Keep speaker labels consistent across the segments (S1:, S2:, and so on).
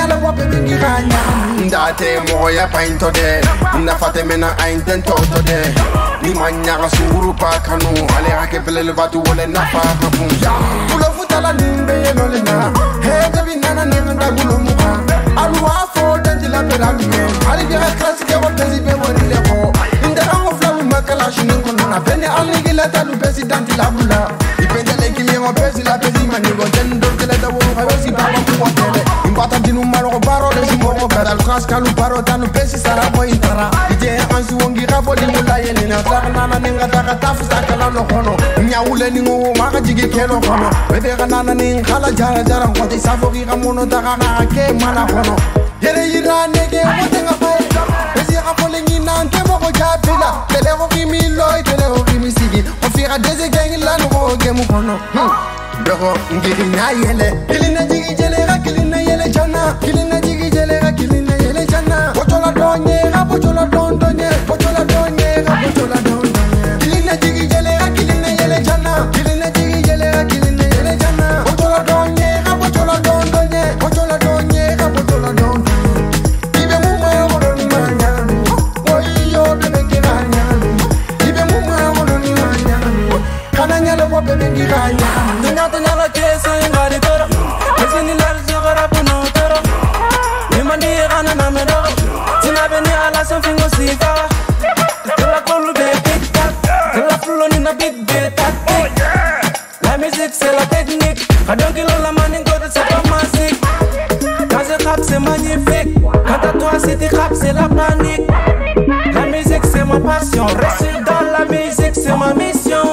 S1: nyala wa baby ngiranya ndate mo ya painto de na fatemena ainten toto de ni manya ga suru pa kanu ale hake pelele batu wole na fa kapun pulo futala nimbe yeno le na he baby nana ne nda gulo muka alu afo danjila perami ali bi classique wa pesi be wori le ko inda ango flawu makala shinin kono na bene ali gila talu president la bula ipendele kile mo pesi la pesi mani go tendo tele da wo hayosi baba ko tele imbata dinu maro baro le simo ko badal khas kalu baro tanu pesi sara boy intara ije ansu wongi rafo di mula yele na sarna na ninga daga tafu sakala no kono nyaule ni ngo maka jige kelo kono bebe kana ni khala jara jara ko ti safo gi kamono daga ka ke mana kono yere yira nege wotenga fay pesi rafo le ni nante mo ko japila tele ko kimi loy tele ko kimi sigi o fira deze gengi la no ko gemu kono Beko ngiri na yele kilina jigi jele ga kilina yele jana kilina jigi jele ga kilina yele jana bochola donye ga bochola donye bochola donye ga bochola donye kilina jigi jele ga kilina yele jana kilina jigi jele ga kilina yele jana bochola donye ga bochola donye bochola donye ga bochola donye ibe mu ma wono ni manya oyi yo de me kiranya ibe mu ma wono ni manya kana nyalo wo be ngiranya Nyala kesa ngari toro Kesi ni lar zogara puno toro Nimandi gana na medoro Tina beni ala son fingo sifa Tela kolu be tic tac Tela flulo ni na beat be tactic La musique c'est la technique Kadon kilo la maningo de c'est pas magique Quand je rappe c'est magnifique Quand à toi c'est tes rap c'est la panique La musique c'est ma passion Rester dans la musique c'est ma mission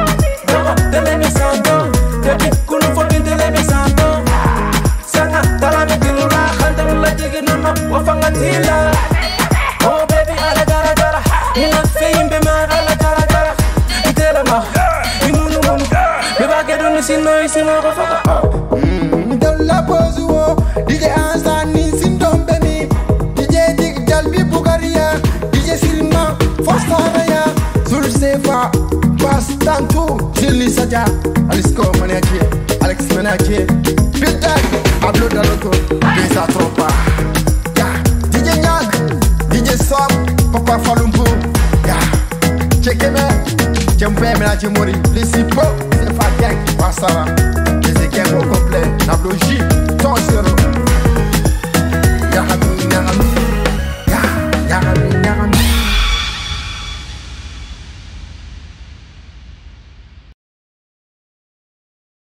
S1: De l'émission Depuis qu'on faut bien de l'émission Sanga tala me dilura Khanta mula jigi nama Wafanga tila Oh baby ala gara gara Ina feyin be ma ala gara gara Itela ma Imunu munu Beba kedo ni sino isino kofaka Dalla pozu wo DJ Ansani sindombe mi DJ Dig Jalbi Bugaria DJ Silma Fostaraya Sul Sefa Bastantu Chili Saja Alisco Maniaki Alex Maniaki Bitak Pablo Daloto Desa Tropa DJ Nyag DJ Sop Papa Falumpu Chekeme Jempe Menache Mori Lisipo Sefa Gang Wasara Les équipes au complet Nablo J Ton Zero